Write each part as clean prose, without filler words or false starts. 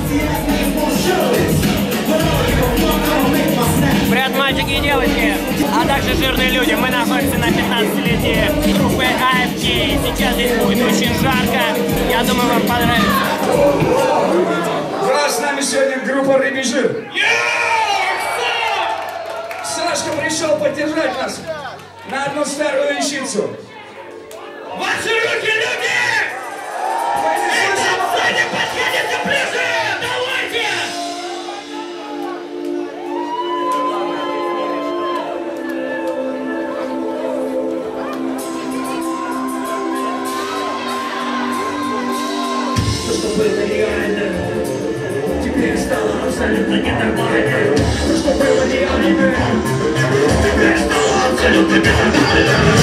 Привет, мальчики и девочки, а также жирные люди. Мы находимся на 15-летии группы AFK. Сейчас здесь будет очень жарко. Я думаю, вам понравится. Да, с нами сегодня группа «Рыбий жир». Сашка пришел поддержать нас на одну старую вещицу. Ваши руки, люди! Это Саня, подходите ближе! Давайте! То, что было реально, теперь стало абсолютно ненормально. То, что было реально, теперь стало абсолютно ненормально.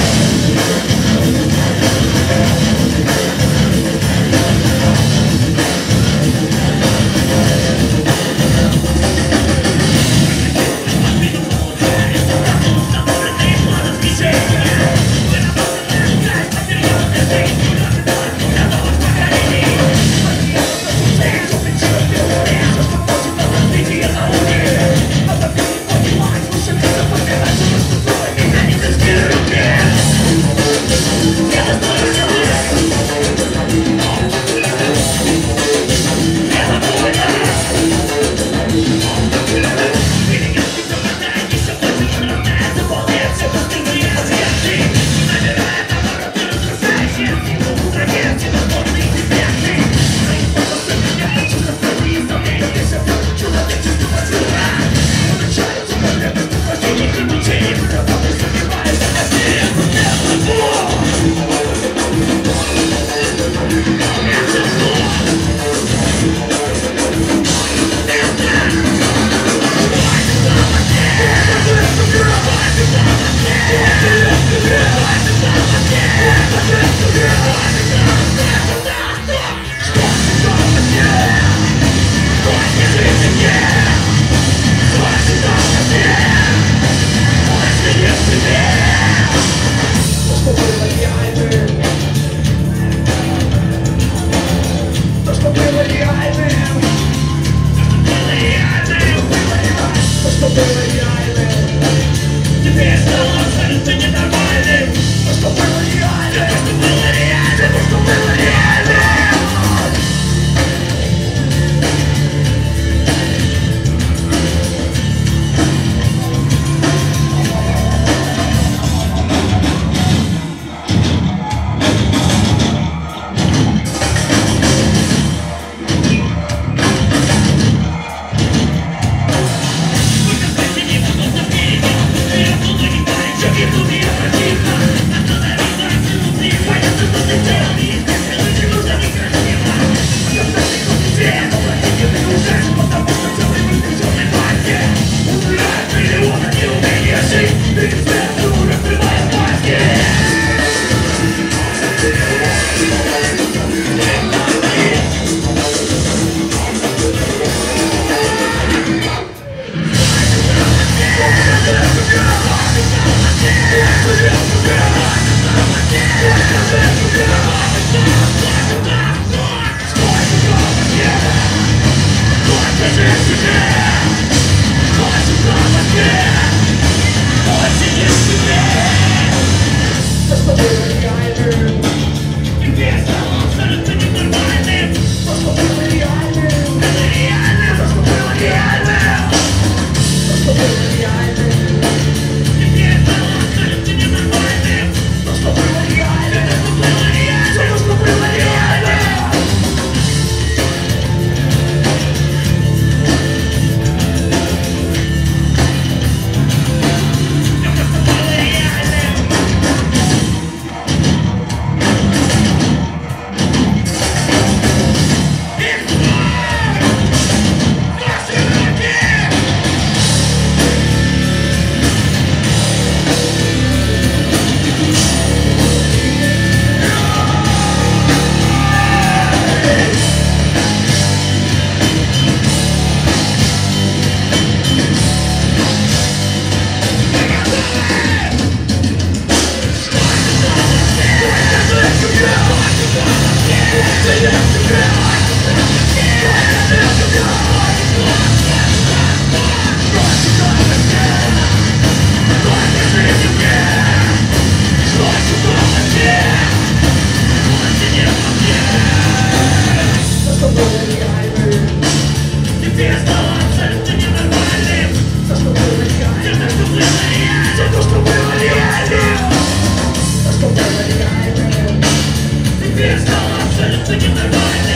абсолютно ненормально.